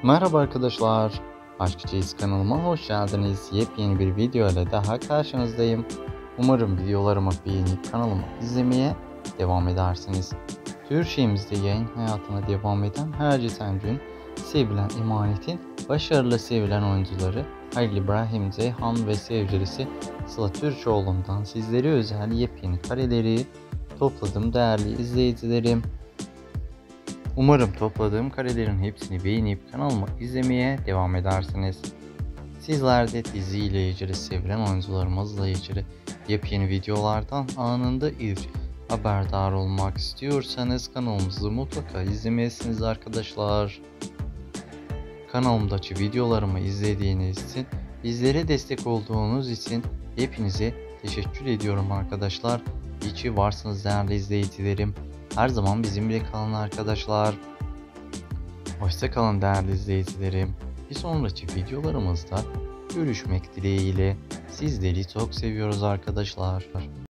Merhaba arkadaşlar, Aşkçıyız kanalıma hoş geldiniz. Yepyeni bir video ile daha karşınızdayım. Umarım videolarımı beğenip kanalımı izlemeye devam edersiniz. Türkçemizde yayın hayatına devam eden her geçen gün sevilen Emanet'in başarılı sevilen oyuncuları Halil İbrahim Ceyhan ve sevgilisi Sıla Türkoğlu'ndan sizlere özel yepyeni kareleri topladım değerli izleyicilerim. Umarım topladığım karelerin hepsini beğenip kanalımı izlemeye devam edersiniz. Sizler de dizi ile ilgili, sevilen oyuncularımızla ilgili yepyeni videolardan anında ilk haberdar olmak istiyorsanız kanalımızı mutlaka izlemelisiniz arkadaşlar. Kanalımdaki videolarımı izlediğiniz için, bizlere destek olduğunuz için hepinize teşekkür ediyorum arkadaşlar. İyi ki varsınız değerli izleyicilerim. Her zaman bizimle kalın arkadaşlar. Hoşça kalın değerli izleyicilerim. Bir sonraki videolarımızda görüşmek dileğiyle. Sizleri çok seviyoruz arkadaşlar.